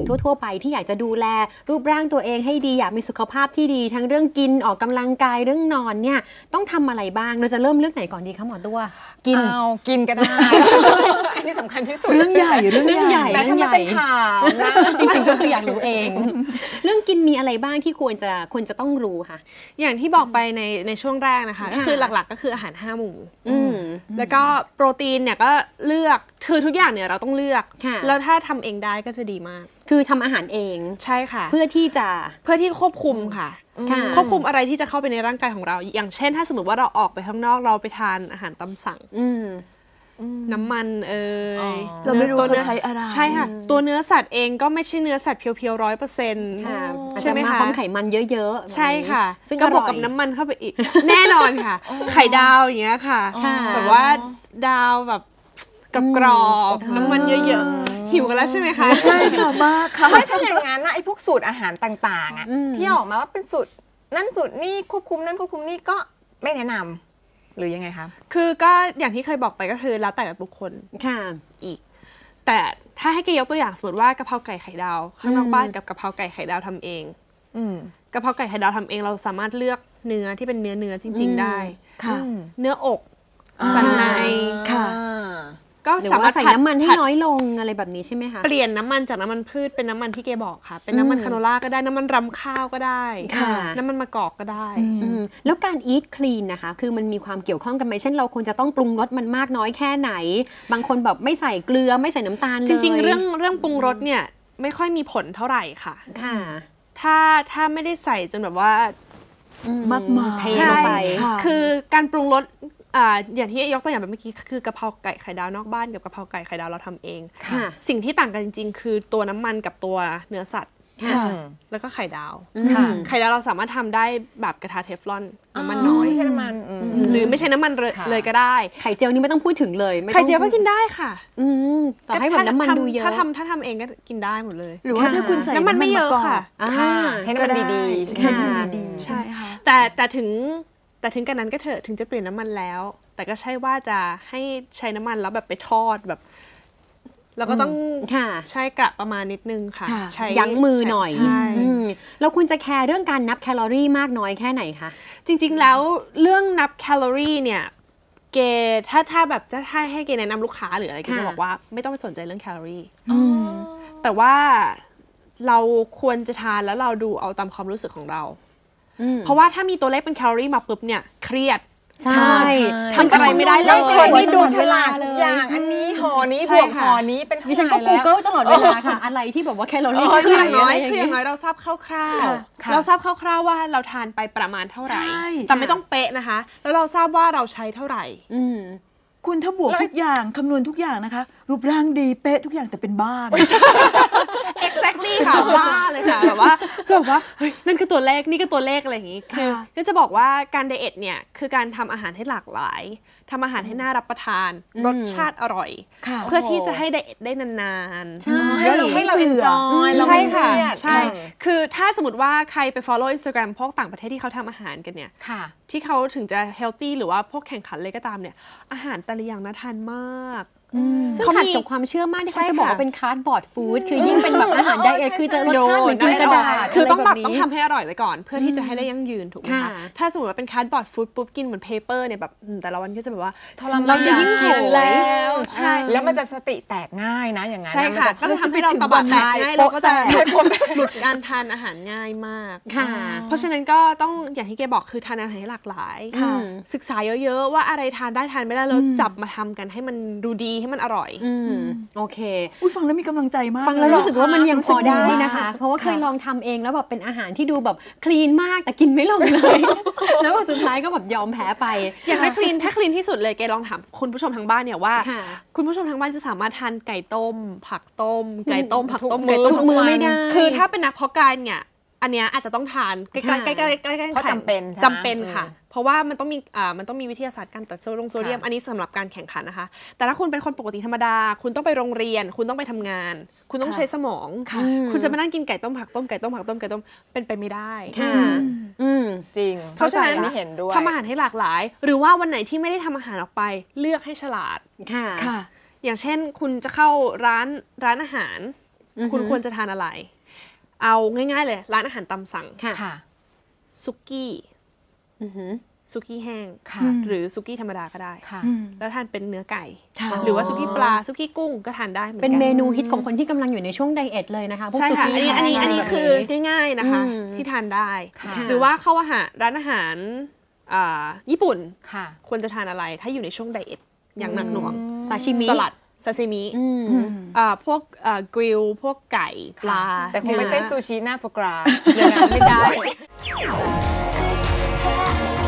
ทั่วๆไปที่อยากจะดูแลรูปร่างตัวเองให้ดีอยากมีสุขภาพที่ดีทั้งเรื่องกินออกกำลังกายเรื่องนอนเนี่ยต้องทำอะไรบ้างเราจะเริ่มเรื่องไหนก่อนดีคะหมอตัวกินก็ได้อันนี้สำคัญที่สุดเรื่องใหญ่แต่ถ้าเป็นข่าวนะจริงๆก็คืออยากรู้เองเรื่องกินมีอะไรบ้างที่ควรจะต้องรู้ค่ะอย่างที่บอกไปในช่วงแรกนะคะก็คือหลักๆก็คืออาหาร5 หมู่แล้วก็โปรตีนเนี่ยก็เลือกคือทุกอย่างเนี่ยเราต้องเลือกแล้วถ้าทำเองได้ก็จะดีมากคือทำอาหารเองใช่ค่ะเพื่อที่ควบคุมค่ะควบคุมอะไรที่จะเข้าไปในร่างกายของเราอย่างเช่นถ้าสมมติว่าเราออกไปข้างนอกเราไปทานอาหารตามสั่งน้ำมันเราไม่รู้เขาใช้อะไรใช่ค่ะตัวเนื้อสัตว์เองก็ไม่ใช่เนื้อสัตว์เพียวๆ100%ใช่ไหมคะพร้อมไขมันเยอะๆใช่ค่ะซึ่งก็บวกกับน้ำมันเข้าไปอีกแน่นอนค่ะไข่ดาวอย่างเงี้ยค่ะแบบว่าดาวแบบกรอบๆน้ำมันเยอะๆหิวกันแล้วใช่ไหมคะใช่ค่ะมากค่ะไม่ถ้าอย่างนั้นนะไอ้พวกสูตรอาหารต่างๆอ่ะที่ออกมาว่าเป็นสูตรนั่นสูตรนี่ควบคุมนั่นควบคุมนี่ก็ไม่แนะนำหรือยังไงคะคือก็อย่างที่เคยบอกไปก็คือแล้วแต่บุคคลค่ะอีกแต่ถ้าให้แกยกตัวอย่างสมมติว่ากะเพราไก่ไข่ดาวข้างนอกบ้านกับกะเพราไก่ไข่ดาวทำเองกะเพราไก่ไข่ดาวทำเองเราสามารถเลือกเนื้อที่เป็นเนื้อจริงๆได้เนื้ออกสันในค่ะก็สามารถใส่น้ำมันให้น้อยลงอะไรแบบนี้ใช่ไหมคะเปลี่ยนน้ำมันจากน้ำมันพืชเป็นน้ำมันที่เกบอกค่ะเป็นน้ำมันคาโนล่าก็ได้น้ำมันรำข้าวก็ได้น้ำมันมะกอกก็ได้แล้วการอีทคลีนนะคะคือมันมีความเกี่ยวข้องกันไหมเช่นเราควรจะต้องปรุงรสมันมากน้อยแค่ไหนบางคนแบบไม่ใส่เกลือไม่ใส่น้ำตาลเลยจริงๆเรื่องปรุงรสเนี่ยไม่ค่อยมีผลเท่าไหร่ค่ะถ้าไม่ได้ใส่จนแบบว่ามากมายใช่คือการปรุงรสอย่างที่ยกตัวอย่างแบบเมื่อกี้คือกะเพราไก่ไข่ดาวนอกบ้านกับกะเพราไก่ไข่ดาวเราทำเองสิ่งที่ต่างกันจริงๆคือตัวน้ำมันกับตัวเนื้อสัตว์แล้วก็ไข่ดาวไข่ดาวเราสามารถทำได้แบบกระทะเทฟลอนน้ำมันน้อยไม่ใช่น้ำมันหรือไม่ใช่น้ำมันเลยก็ได้ไข่เจียวนี่ไม่ต้องพูดถึงเลยไข่เจียวก็กินได้ค่ะต่อให้แบบน้ำมันดูเยอะถ้าทำเองก็กินได้หมดเลยหรือว่าถ้าคุณใส่น้ำมันไม่เยอะค่ะใช้น้ำมันดีๆใช้น้ำมันดีใช่ค่ะแต่ถึงกันนั้นก็เถอะถึงจะเปลี่ยนน้ำมันแล้วแต่ก็ใช่ว่าจะให้ใช้น้ำมันแล้วแบบไปทอดแบบเราก็ต้องใช้กะประมาณนิดนึงค่ะใช้ยั้งมือหน่อยแล้วคุณจะแคร์เรื่องการนับแคลอรี่มากน้อยแค่ไหนคะจริงๆแล้วเรื่องนับแคลอรี่เนี่ยเกถ้าแบบจะให้เกแนะนำลูกค้าหรืออะไรก็จะบอกว่าไม่ต้องไปสนใจเรื่องแคลอรี่แต่ว่าเราควรจะทานแล้วเราดูเอาตามความรู้สึกของเราเพราะว่าถ้ามีตัวเลขเป็นแคลอรี่มาปุ๊บเนี่ยเครียดใช่ทำอะไรไม่ได้เลยคนที่ดูฉลาดทุกอย่างอันนี้ห่อนี้บวกห่อนี้เป็นดิฉันก็ Google ตลอดเวลาค่ะอะไรที่แบบว่าแคลอรี่คืออย่างน้อยเราทราบคร่าวๆเราทราบคร่าวๆว่าเราทานไปประมาณเท่าไหร่แต่ไม่ต้องเป๊ะนะคะแล้วเราทราบว่าเราใช้เท่าไหร่คุณถ้าบวกทุกอย่างคำนวณทุกอย่างนะคะรูปร่างดีเป๊ะทุกอย่างแต่เป็นบ้า exactly ค่ะบ้าเลยค่ะแบบว่าจะบอกว่าเฮ้ยนั่นคือตัวเลขนี่ก็ตัวเลขอะไรอย่างงี้คือก็จะบอกว่าการไดเอทเนี่ยคือการทำอาหารให้หลากหลายทำอาหารให้น่ารับประทานรสชาติอร่อยเพื่อที่จะให้ไดเอทได้นานๆใช่ให้เรา enjoy ใช่ค่ะใช่คือถ้าสมมติว่าใครไป follow Instagram พวกต่างประเทศที่เขาทำอาหารกันเนี่ยที่เขาถึงจะ healthy หรือว่าพวกแข่งขันเลยก็ตามเนี่ยอาหารแต่ละอย่างน่าทานมากซึ่งขัดกับความเชื่อมั่นที่เขาจะบอกว่าเป็นคาร์ดบอร์ดฟู้ดคือยิ่งเป็นแบบอาหารไดเอทคือจะรสชาติเหมือนกินกระดาษคือต้องทำให้อร่อยไว้ก่อนเพื่อที่จะให้ได้ยั่งยืนถูกไหมคะถ้าสมมติว่าเป็นคาร์ดบอร์ดฟู้ดปุ๊บกินเหมือนเพเปอร์เนี่ยแบบแต่ละวันก็จะแบบว่าเราจะยิ่งกินแล้วใช่แล้วมันจะสติแตกง่ายนะอย่างนั้นใช่ค่ะก็จะทำให้เราตะบัดแตกง่ายเราก็จะหลุดการทานอาหารง่ายมากเพราะฉะนั้นก็ต้องอย่างที่แกบอกคือทานอาหารให้หลากหลายศึกษาเยอะๆว่าอะไรทานได้ทานไม่ได้แล้วจับมาทำกันให้มันดูดีให้มันอร่อยโอเคฟังแล้วมีกำลังใจมากฟังแล้วรู้สึกว่ามันยังพอได้นะคะเพราะว่าเคยลองทำเองแล้วแบบเป็นอาหารที่ดูแบบคลีนมากแต่กินไม่ลงเลยแล้วสุดท้ายก็แบบยอมแพ้ไปอยากได้คลีนถ้าคลีนที่สุดเลยแกลองถามคุณผู้ชมทางบ้านเนี่ยว่าคุณผู้ชมทางบ้านจะสามารถทานไก่ต้มผักต้มไก่ต้มผักต้มไก่ต้มมือไม่ได้คือถ้าเป็นนักเพาะกายเนี่ยอันเนี้ยอาจจะต้องทานใกล้ๆเพราะจำเป็นค่ะเพราะว่ามันต้องมีวิทยาศาสตร์การตัดโซเดียมอันนี้สำหรับการแข่งขันนะคะแต่ถ้าคุณเป็นคนปกติธรรมดาคุณต้องไปโรงเรียนคุณต้องไปทำงานคุณต้องใช้สมองคุณจะมานั่งกินไก่ต้มผักต้มเป็นไปไม่ได้จริงเพราะฉะนั้นทำอาหารให้หลากหลายหรือว่าวันไหนที่ไม่ได้ทำอาหารออกไปเลือกให้ฉลาดค่ะอย่างเช่นคุณจะเข้าร้านอาหารคุณควรจะทานอะไร เอาง่ายๆเลยร้านอาหารตามสั่งค่ะค่ะซุกี้อือหือซุกี้แห้งค่ะหรือซุกี้ธรรมดาก็ได้ค่ะอืมแล้วทานเป็นเนื้อไก่ค่ะหรือว่าซุกี้ปลาซุกี้กุ้งก็ทานได้เหมือนเป็นกัเมนูฮิตของคนที่กำลังอยู่ในช่วงไดเอทเลยนะคะพวกใช่สุค่ะกี้อันนี้แห้งคือแบบนี้ง่ายๆนะคะอืมที่ทานได้ค่ะหรือว่าเข้าร้านอาหารญี่ปุ่นค่ะควรจะทานอะไรถ้าอยู่ในช่วงไดเอทอย่างหนักหน่วงซาชิมิสลัดซาซิมิอืมพวกกริลพวกไก่ปลาแต่คงไม่ใช่เนื้อซูชิหน้าโฟกราอย่างนั้นไม่ใช่ Cause